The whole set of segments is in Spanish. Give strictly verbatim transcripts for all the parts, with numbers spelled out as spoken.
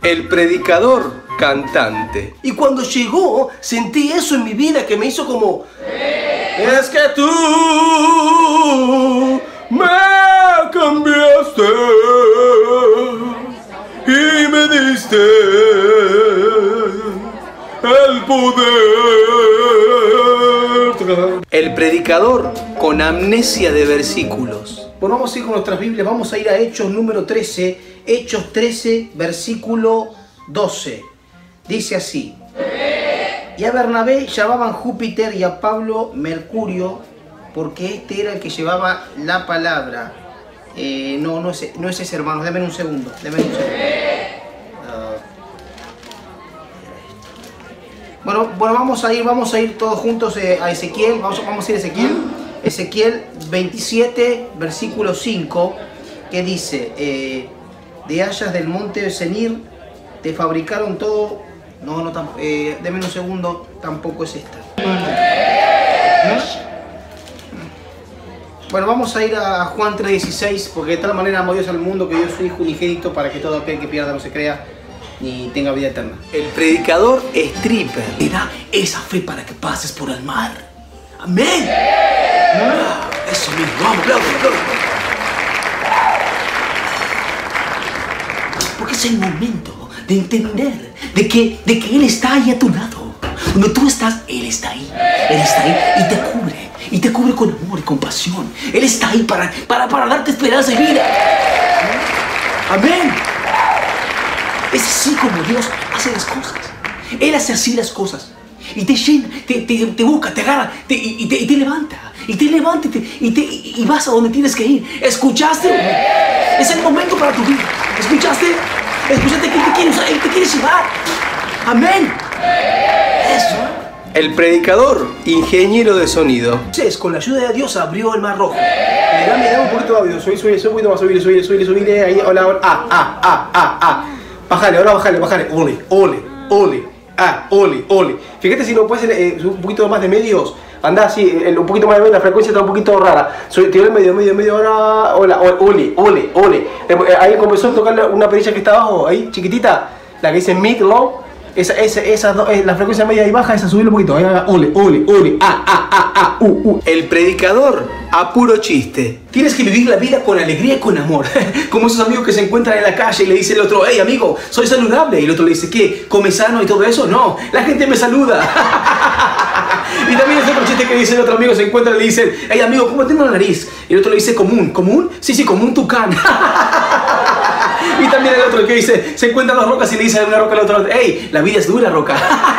El predicador cantante. Y cuando llegó, sentí eso en mi vida que me hizo como... Es que tú me cambiaste y me diste el poder. El predicador con amnesia de versículos. Bueno, vamos a ir con nuestras Biblias, vamos a ir a Hechos número trece, Hechos trece, versículo doce. Dice así: y a Bernabé llamaban Júpiter y a Pablo Mercurio, porque este era el que llevaba la palabra. Eh, no, no es, no es ese, hermano, denme un segundo, denme un segundo. Uh, bueno, bueno, vamos a ir, vamos a ir todos juntos eh, a Ezequiel, vamos, vamos a ir a Ezequiel. Ezequiel veintisiete, versículo cinco, que dice, eh, de hayas del monte de Senir te fabricaron todo. No, no, eh, denme un segundo, tampoco es esta. ¿No? Bueno, vamos a ir a Juan tres dieciséis, porque de tal manera amó Dios al mundo que dio su Hijo unigénito para que todo aquel que pierda no se crea ni tenga vida eterna. El predicador stripper. Te da esa fe para que pases por el mar. Amén. ¿No? Eso mismo, vamos, aplausos, aplausos. Porque es el momento de entender de que, de que Él está ahí a tu lado. Donde tú estás, Él está ahí. Él está ahí y te cubre. Y te cubre con amor y compasión. Él está ahí para, para, para darte esperanza y vida. Amén. Es así como Dios hace las cosas. Él hace así las cosas. Y te llena, te, te, te busca, te agarra te, y, te, y te levanta. Y te levanta y, te, y, te, y vas a donde tienes que ir. ¿Escuchaste? Es el momento para tu vida. ¿Escuchaste? Escuchaste que Él te quiere usar, Él te quiere llevar. Amén. Eso. El predicador, ingeniero de sonido. Entonces, con la ayuda de Dios abrió el mar rojo. Eh, dame, dame un poquito de audio. Subí, subí, subí un poquito más. Subí, subí, subí, subí. Ahí, hola, hola. Ah, ah, ah, ah, ah. Bájale, ahora bájale, bájale. Ole, ole, ole. Ah, ole, ole. Fíjate si no puedes eh, un poquito más de medios. Anda así, un poquito más de medio, la frecuencia está un poquito rara. Soy, te doy el medio, medio, medio, ahora. Hola, ole, ole, ole. Ahí comenzó a tocar una perilla que está abajo, ahí, chiquitita. La que dice mid, low. Esa, esa, esa, la frecuencia media y baja, esa subirlo un poquito. Ahí, ole, ole, ole. Ah, ah, ah, ah, uh, uh. El predicador, a puro chiste. Tienes que vivir la vida con alegría y con amor. Como esos amigos que se encuentran en la calle y le dice el otro, hey amigo, soy saludable. Y el otro le dice, ¿qué? ¿Come sano y todo eso? No, la gente me saluda. Y también es otro chiste que dice el otro amigo, se encuentra y le dice, hey amigo, ¿cómo tengo la nariz? Y el otro le dice, común. ¿Común? Sí, sí, como un tucán. Y también el otro que dice, se encuentran las rocas y le dice a una roca al otro, hey, la vida es dura, roca.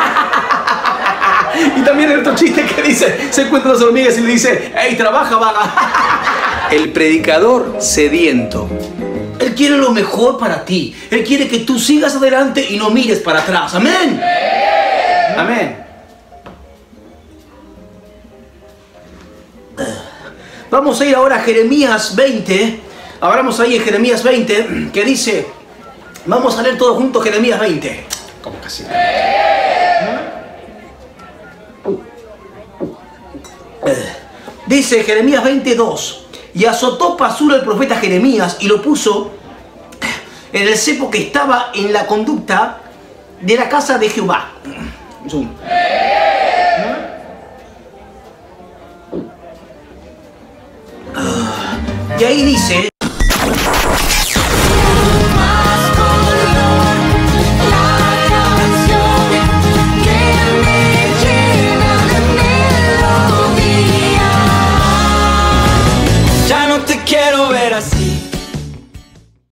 Y también el otro chiste que dice, se encuentran las hormigas y le dice, hey, trabaja, vaga. El predicador sediento. Él quiere lo mejor para ti. Él quiere que tú sigas adelante y no mires para atrás. Amén. Amén. Vamos a ir ahora a Jeremías veinte. Abramos ahí en Jeremías veinte, que dice, vamos a leer todos juntos Jeremías veinte. Como casi. Dice Jeremías veintidós, y azotó Pasur el profeta Jeremías y lo puso en el cepo que estaba en la conducta de la casa de Jehová. Y ahí dice...